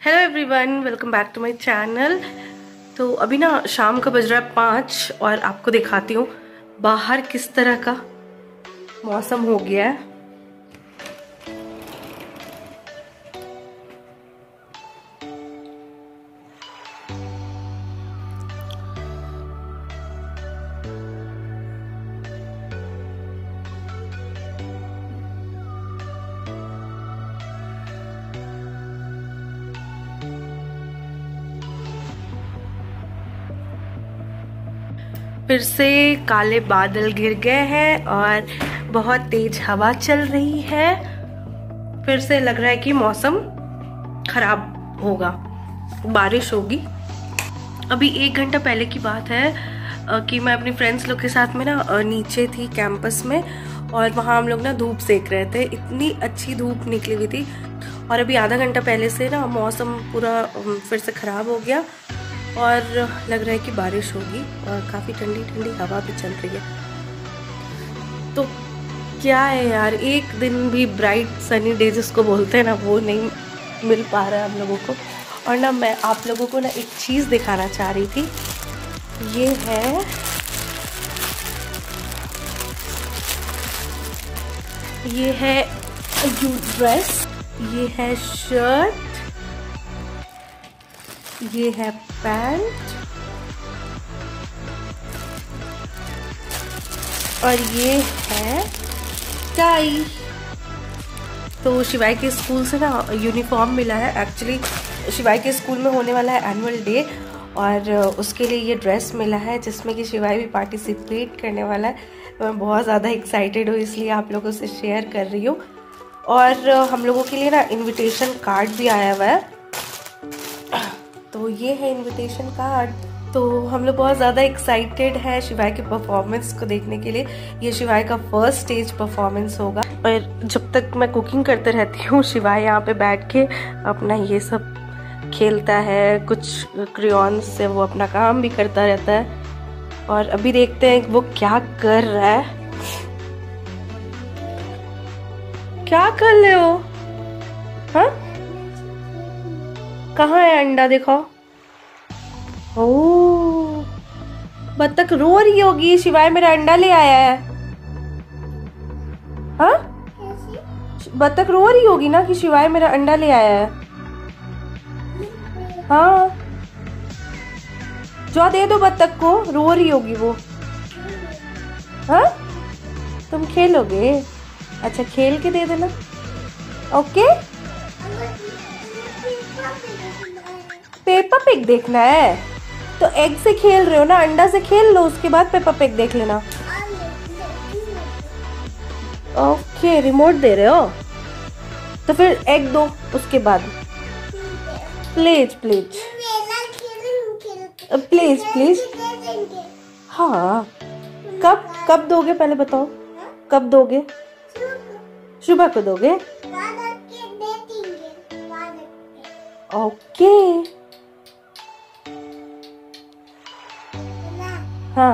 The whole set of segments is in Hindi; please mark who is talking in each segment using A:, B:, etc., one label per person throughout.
A: Hello everyone, welcome back to my channel. तो अभी ना शाम का बज रहा है 5 और आपको दिखाती हूँ बाहर किस तरह का मौसम हो गया है। फिर से काले बादल घिर गए हैं और बहुत तेज हवा चल रही है। फिर से लग रहा है कि मौसम खराब होगा, बारिश होगी। अभी 1 घंटा पहले की बात है कि मैं अपनी फ्रेंड्स लोग के साथ में ना नीचे थी कैंपस में और वहाँ हम लोग ना धूप सेक रहे थे। इतनी अच्छी धूप निकली हुई थी और अभी आधा घंटा पहले से ना मौसम पूरा फिर से खराब हो गया और लग रहा है कि बारिश होगी और काफ़ी ठंडी ठंडी हवा भी चल रही है। तो क्या है यार, एक दिन भी ब्राइट सनी डे जिसको बोलते हैं ना, वो नहीं मिल पा रहा है हम लोगों को। और ना मैं आप लोगों को ना एक चीज़ दिखाना चाह रही थी। ये है ड्रेस, ये है शर्ट, ये है पैंट और ये है टाई। तो शिवाय के स्कूल से ना यूनिफॉर्म मिला है। एक्चुअली शिवाय के स्कूल में होने वाला है एनुअल डे और उसके लिए ये ड्रेस मिला है जिसमें कि शिवाय भी पार्टिसिपेट करने वाला है। तो मैं बहुत ज़्यादा एक्साइटेड हूँ, इसलिए आप लोगों से शेयर कर रही हूँ। और हम लोगों के लिए ना इनविटेशन कार्ड भी आया हुआ है। तो ये है इनविटेशन कार्ड। तो हम लोग बहुत ज़्यादा एक्साइटेड है शिवाय के परफॉर्मेंस को देखने के लिए। ये शिवाय का फर्स्ट स्टेज परफॉर्मेंस होगा। और जब तक मैं कुकिंग करते रहती हूँ, शिवाय यहाँ पे बैठ के अपना ये सब खेलता है, कुछ क्रेयॉन्स से वो अपना काम भी करता रहता है। और अभी देखते हैं वो क्या कर रहा है। क्या कर रहे हो? हाँ, कहाँ है अंडा? दिखाओ। ओह, बत्तख रो रही होगी। शिवाय मेरा अंडा ले आया है। हाँ, बत्तख रो रही होगी ना कि शिवाय मेरा अंडा ले आया है। हाँ, जो दे दो बत्तख को, रो रही होगी वो। हाँ, तुम खेलोगे? अच्छा, खेल के दे देना। ओके, पेपा पिग देखना है तो एग से खेल रहे हो ना, अंडा से खेल लो, उसके बाद पेपा पिग देख लेना। ओके, रिमोट दे रहे हो तो फिर एग दो उसके बाद। Please please please please. हाँ, कब दोगे पहले बताओ, कब दोगे? सुबह को दोगे? ओके। हाँ,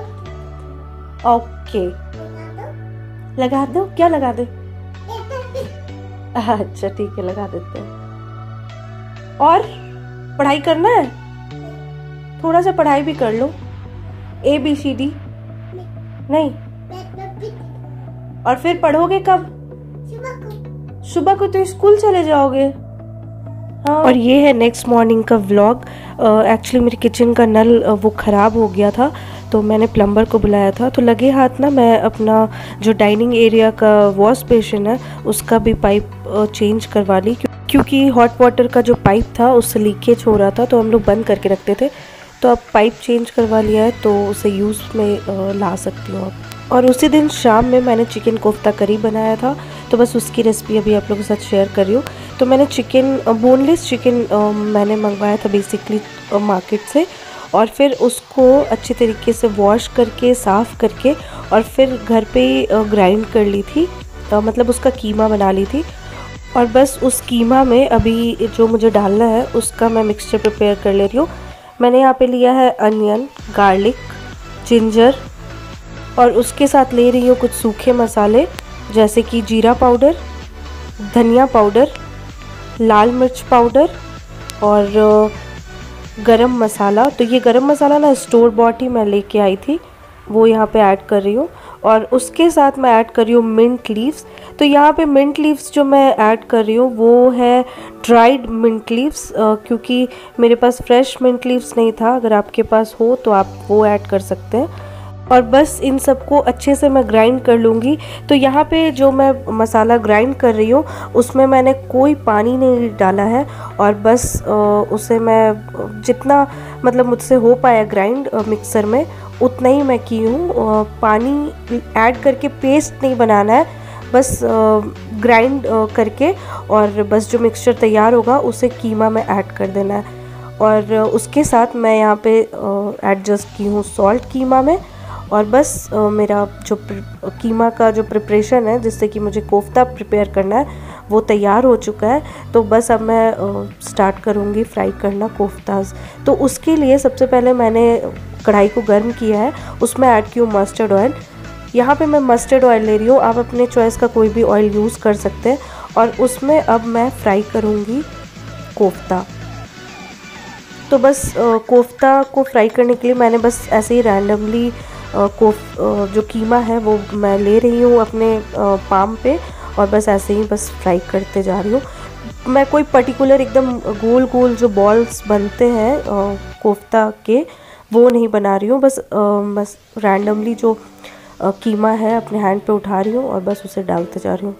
A: ओके, लगा दो। क्या लगा दे? अच्छा ठीक है, लगा देते हैं। और पढ़ाई करना है? थोड़ा सा पढ़ाई भी कर लो। ABCD नहीं? और फिर पढ़ोगे कब? सुबह को तो स्कूल चले जाओगे। हाँ। और ये है नेक्स्ट मॉर्निंग का व्लॉग। एक्चुअली मेरे किचन का नल वो ख़राब हो गया था, तो मैंने प्लम्बर को बुलाया था। तो लगे हाथ ना मैं अपना जो डाइनिंग एरिया का वॉश बेसिन है उसका भी पाइप चेंज करवा ली, क्योंकि हॉट वाटर का जो पाइप था उससे लीकेज हो रहा था, तो हम लोग बंद करके रखते थे। तो अब पाइप चेंज करवा लिया है, तो उसे यूज़ में ला सकती हूँ अब। और उसी दिन शाम में मैंने चिकन कोफ्ता करी बनाया था, तो बस उसकी रेसिपी अभी आप लोगों के साथ शेयर कर रही हूँ। तो मैंने बोनलेस चिकन मैंने मंगवाया था बेसिकली मार्केट से, और फिर उसको अच्छे तरीके से वॉश करके साफ़ करके और फिर घर पे ग्राइंड कर ली थी, मतलब उसका कीमा बना ली थी। और बस उस कीमा में अभी जो मुझे डालना है उसका मैं मिक्सचर प्रिपेयर कर ले रही हूँ। मैंने यहाँ पे लिया है अनियन, गार्लिक, जिंजर और उसके साथ ले रही हूँ कुछ सूखे मसाले जैसे कि जीरा पाउडर, धनिया पाउडर, लाल मिर्च पाउडर और गरम मसाला। तो ये गरम मसाला ना स्टोर बॉट ही मैं लेके आई थी, वो यहाँ पे ऐड कर रही हूँ। और उसके साथ मैं ऐड कर रही हूँ मिंट लीव्स। तो यहाँ पे मिंट लीव्स जो मैं ऐड कर रही हूँ वो है ड्राइड मिंट लीव्स, क्योंकि मेरे पास फ्रेश मिंट लीव्स नहीं था। अगर आपके पास हो तो आप वो ऐड कर सकते हैं। और बस इन सबको अच्छे से मैं ग्राइंड कर लूँगी। तो यहाँ पे जो मैं मसाला ग्राइंड कर रही हूँ उसमें मैंने कोई पानी नहीं डाला है, और बस उसे मैं जितना मतलब मुझसे हो पाया ग्राइंड मिक्सर में उतना ही मैं की हूँ। पानी ऐड करके पेस्ट नहीं बनाना है, बस ग्राइंड करके और बस जो मिक्सचर तैयार होगा उसे कीमा में ऐड कर देना है। और उसके साथ मैं यहाँ पे एडजस्ट की हूँ सॉल्ट कीमा में। और बस मेरा जो कीमा का जो प्रिपरेशन है जिससे कि मुझे कोफ्ता प्रिपेयर करना है वो तैयार हो चुका है। तो बस अब मैं स्टार्ट करूँगी फ्राई करना कोफ्ताज। तो उसके लिए सबसे पहले मैंने कढ़ाई को गर्म किया है, उसमें ऐड की हूँ मस्टर्ड ऑयल। यहाँ पे मैं मस्टर्ड ऑयल ले रही हूँ, आप अपने चॉइस का कोई भी ऑयल यूज़ कर सकते हैं। और उसमें अब मैं फ्राई करूँगी कोफ्ता। तो बस कोफ्ता को फ्राई करने के लिए मैंने बस ऐसे ही रैंडमली जो कीमा है वो मैं ले रही हूँ अपने पाम पे, और बस ऐसे ही बस फ्राई करते जा रही हूँ। मैं कोई पर्टिकुलर एकदम गोल गोल जो बॉल्स बनते हैं कोफ्ता के वो नहीं बना रही हूँ, बस रैंडमली जो कीमा है अपने हैंड पे उठा रही हूँ और बस उसे डालते जा रही हूँ।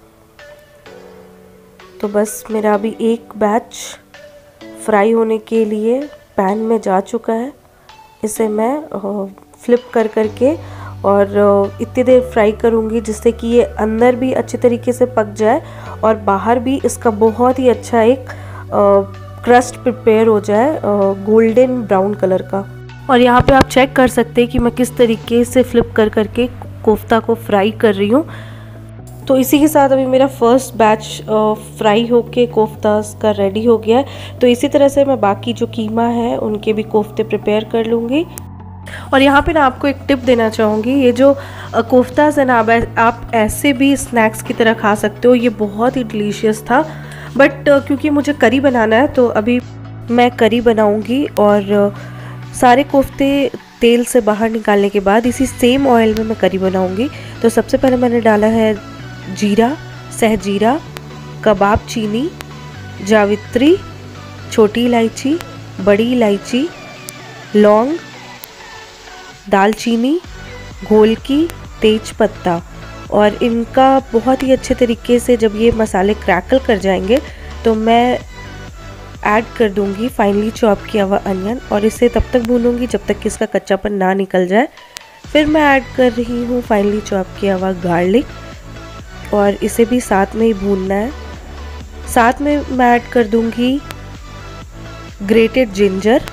A: तो बस मेरा अभी एक बैच फ्राई होने के लिए पैन में जा चुका है। इसे मैं फ्लिप कर करके और इतनी देर फ्राई करूँगी जिससे कि ये अंदर भी अच्छे तरीके से पक जाए और बाहर भी इसका बहुत ही अच्छा एक क्रस्ट प्रिपेयर हो जाए गोल्डन ब्राउन कलर का। और यहाँ पे आप चेक कर सकते हैं कि मैं किस तरीके से फ्लिप कर करके कोफ्ता को फ्राई कर रही हूँ। तो इसी के साथ अभी मेरा फर्स्ट बैच फ्राई होके कोफ्ता का रेडी हो गया है। तो इसी तरह से मैं बाकी जो कीमा है उनके भी कोफ्ते प्रिपेयर कर लूँगी। और यहाँ पे ना आपको एक टिप देना चाहूँगी, ये जो कोफ्तास है ना आप ऐसे भी स्नैक्स की तरह खा सकते हो। ये बहुत ही डिलीशियस था, बट क्योंकि मुझे करी बनाना है तो अभी मैं करी बनाऊँगी। और सारे कोफ्ते तेल से बाहर निकालने के बाद इसी सेम ऑयल में मैं करी बनाऊँगी। तो सबसे पहले मैंने डाला है जीरा, सहजीरा, कबाब चीनी, जावित्री, छोटी इलायची, बड़ी इलायची, लौंग, दालचीनी, घोलकी, तेज पत्ता। और इनका बहुत ही अच्छे तरीके से जब ये मसाले क्रैकल कर जाएंगे तो मैं ऐड कर दूंगी फाइनली चॉप किया हुआ अनियन, और इसे तब तक भूनूंगी जब तक कि इसका कच्चापन ना निकल जाए। फिर मैं ऐड कर रही हूँ फाइनली चॉप किया हुआ गार्लिक, और इसे भी साथ में ही भूनना है। साथ में मैं ऐड कर दूंगी ग्रेटेड जिंजर,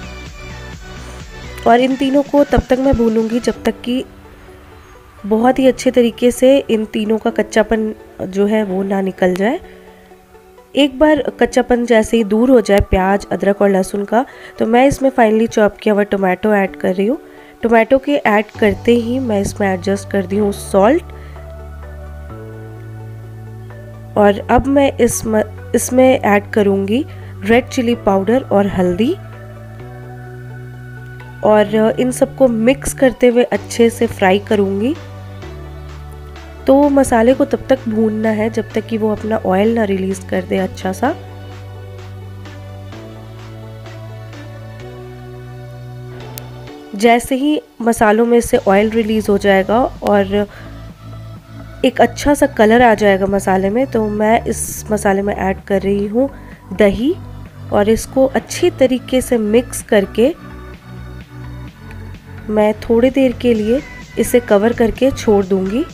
A: और इन तीनों को तब तक मैं भूनूंगी जब तक कि बहुत ही अच्छे तरीके से इन तीनों का कच्चापन जो है वो ना निकल जाए। एक बार कच्चापन जैसे ही दूर हो जाए प्याज, अदरक और लहसुन का, तो मैं इसमें फाइनली चॉप किया हुआ टोमेटो ऐड कर रही हूँ। टोमेटो के ऐड करते ही मैं इसमें एडजस्ट कर दी हूँ सॉल्ट, और अब मैं इसमें ऐड करूँगी रेड चिली पाउडर और हल्दी, और इन सबको मिक्स करते हुए अच्छे से फ्राई करूँगी। तो मसाले को तब तक भूनना है जब तक कि वो अपना ऑयल ना रिलीज कर दे अच्छा सा। जैसे ही मसालों में से ऑयल रिलीज हो जाएगा और एक अच्छा सा कलर आ जाएगा मसाले में, तो मैं इस मसाले में ऐड कर रही हूँ दही, और इसको अच्छी तरीके से मिक्स करके मैं थोड़ी देर के लिए इसे कवर करके छोड़ दूंगी।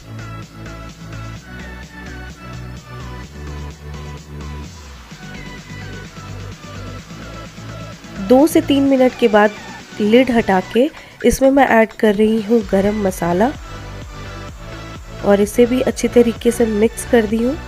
A: दो से 3 मिनट के बाद लिड हटा के इसमें मैं ऐड कर रही हूँ गरम मसाला, और इसे भी अच्छी तरीके से मिक्स कर दी हूँ।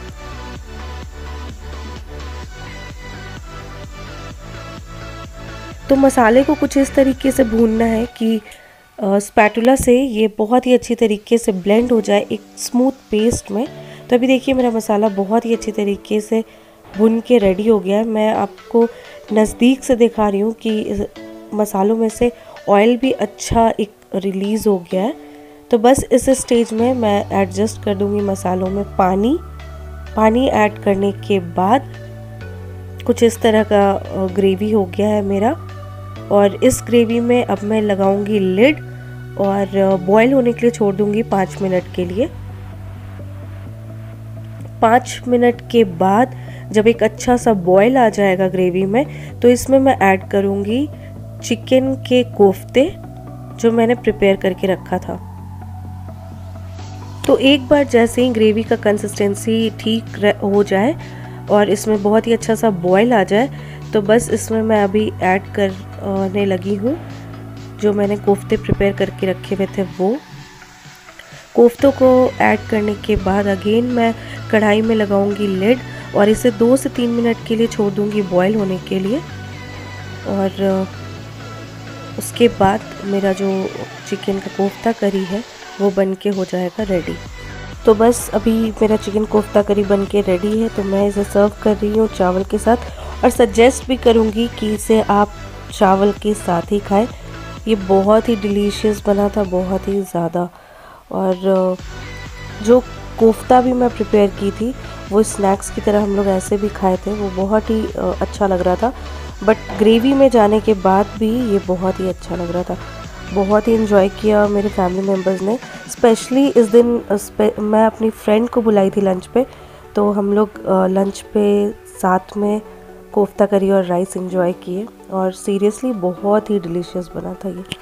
A: तो मसाले को कुछ इस तरीके से भूनना है कि स्पैटुला से ये बहुत ही अच्छी तरीके से ब्लेंड हो जाए एक स्मूथ पेस्ट में। तो अभी देखिए मेरा मसाला बहुत ही अच्छी तरीके से भुन के रेडी हो गया है। मैं आपको नज़दीक से दिखा रही हूँ कि मसालों में से ऑयल भी अच्छा एक रिलीज़ हो गया है। तो बस इस स्टेज में मैं एडजस्ट कर दूँगी मसालों में पानी ऐड करने के बाद कुछ इस तरह का ग्रेवी हो गया है मेरा। और इस ग्रेवी में अब मैं लगाऊंगी लिड और बॉईल होने के लिए छोड़ दूंगी 5 मिनट के लिए। 5 मिनट के बाद जब एक अच्छा सा बॉईल आ जाएगा ग्रेवी में, तो इसमें मैं ऐड करूंगी चिकन के कोफ्ते जो मैंने प्रिपेयर करके रखा था। तो एक बार जैसे ही ग्रेवी का कंसिस्टेंसी ठीक हो जाए और इसमें बहुत ही अच्छा सा बॉईल आ जाए, तो बस इसमें मैं अभी ऐड करने लगी हूँ जो मैंने कोफ्ते प्रिपेयर करके रखे हुए थे वो। कोफ्तों को ऐड करने के बाद अगेन मैं कढ़ाई में लगाऊंगी लिड और इसे 2 से 3 मिनट के लिए छोड़ दूंगी बॉईल होने के लिए। और उसके बाद मेरा जो चिकन का कोफ्ता करी है वो बन के हो जाएगा रेडी। तो बस अभी मेरा चिकन कोफ्ता करी बन के रेडी है। तो मैं इसे सर्व कर रही हूँ चावल के साथ और सजेस्ट भी करूँगी कि इसे आप चावल के साथ ही खाएं। ये बहुत ही डिलीशियस बना था, बहुत ही ज़्यादा। और जो कोफ्ता भी मैं प्रिपेयर की थी वो स्नैक्स की तरह हम लोग ऐसे भी खाए थे, वो बहुत ही अच्छा लग रहा था। बट ग्रेवी में जाने के बाद भी ये बहुत ही अच्छा लग रहा था। बहुत ही इन्जॉय किया मेरे फैमिली मेम्बर्स ने। स्पेशली इस दिन मैं अपनी फ्रेंड को बुलाई थी लंच पे, तो हम लोग लंच पे साथ में कोफ्ता करी और राइस एंजॉय किए और सीरियसली बहुत ही डिलीशियस बना था ये।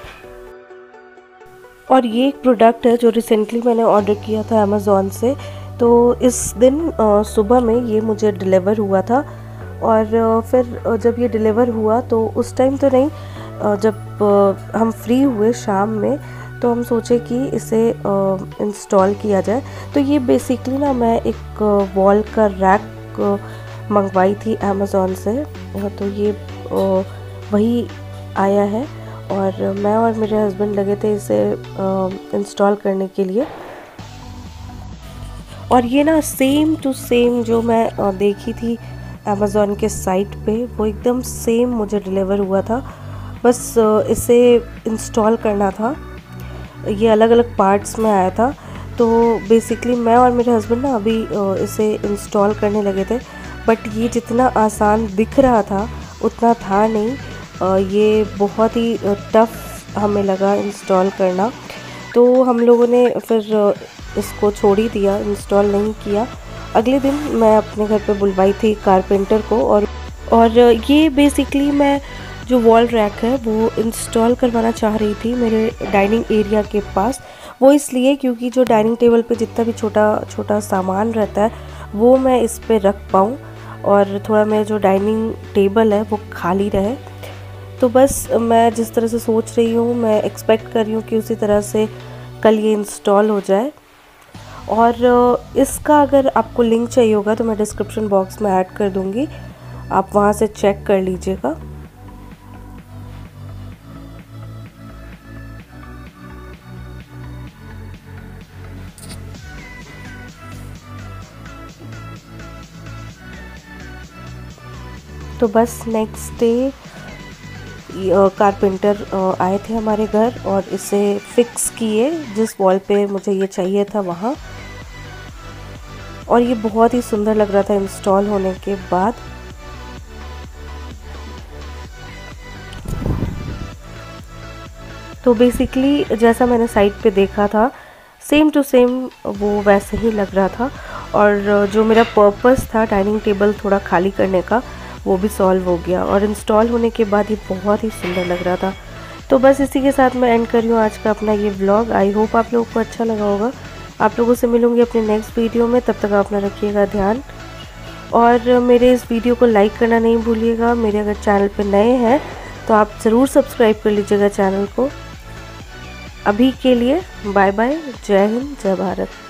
A: और ये एक प्रोडक्ट है जो रिसेंटली मैंने ऑर्डर किया था अमेज़ॉन से। तो इस दिन सुबह में ये मुझे डिलीवर हुआ था और फिर जब ये डिलीवर हुआ तो उस टाइम तो नहीं, जब हम फ्री हुए शाम में तो हम सोचे कि इसे इंस्टॉल किया जाए। तो ये बेसिकली ना मैं एक वॉल का रैक मंगवाई थी अमेज़ॉन से, तो ये वही आया है और मैं और मेरे हस्बैंड लगे थे इसे इंस्टॉल करने के लिए। और ये ना सेम टू सेम जो मैं देखी थी अमेज़ॉन के साइट पे वो एकदम सेम मुझे डिलीवर हुआ था। बस इसे इंस्टॉल करना था, ये अलग अलग पार्ट्स में आया था। तो बेसिकली मैं और मेरे हस्बैंड ना अभी इसे इंस्टॉल करने लगे थे, बट ये जितना आसान दिख रहा था उतना था नहीं। ये बहुत ही टफ हमें लगा इंस्टॉल करना, तो हम लोगों ने फिर इसको छोड़ ही दिया, इंस्टॉल नहीं किया। अगले दिन मैं अपने घर पे बुलवाई थी कारपेंटर को और ये बेसिकली मैं जो वॉल रैक है वो इंस्टॉल करवाना चाह रही थी मेरे डाइनिंग एरिया के पास। वो इसलिए क्योंकि जो डाइनिंग टेबल पे जितना भी छोटा छोटा सामान रहता है वो मैं इस पे रख पाऊँ और थोड़ा मेरा जो डाइनिंग टेबल है वो खाली रहे। तो बस मैं जिस तरह से सोच रही हूँ, मैं एक्सपेक्ट कर रही हूँ कि उसी तरह से कल ये इंस्टॉल हो जाए। और इसका अगर आपको लिंक चाहिए होगा तो मैं डिस्क्रिप्शन बॉक्स में ऐड कर दूँगी, आप वहाँ से चेक कर लीजिएगा। तो बस नेक्स्ट डे कारपेंटर आए थे हमारे घर और इसे फिक्स किए जिस वॉल पे मुझे ये चाहिए था वहाँ, और ये बहुत ही सुंदर लग रहा था इंस्टॉल होने के बाद। तो बेसिकली जैसा मैंने साइट पे देखा था सेम टू सेम वो वैसे ही लग रहा था, और जो मेरा पर्पस था डाइनिंग टेबल थोड़ा खाली करने का वो भी सॉल्व हो गया और इंस्टॉल होने के बाद ये बहुत ही सुंदर लग रहा था। तो बस इसी के साथ मैं एंड कर रही हूँ आज का अपना ये व्लॉग। आई होप आप लोगों को अच्छा लगा होगा। आप लोगों से मिलूंगी अपने नेक्स्ट वीडियो में, तब तक आप अपना रखिएगा ध्यान और मेरे इस वीडियो को लाइक करना नहीं भूलिएगा। मेरे अगर चैनल पर नए हैं तो आप ज़रूर सब्सक्राइब कर लीजिएगा चैनल को। अभी के लिए बाय बाय, जय हिंद, जय भारत।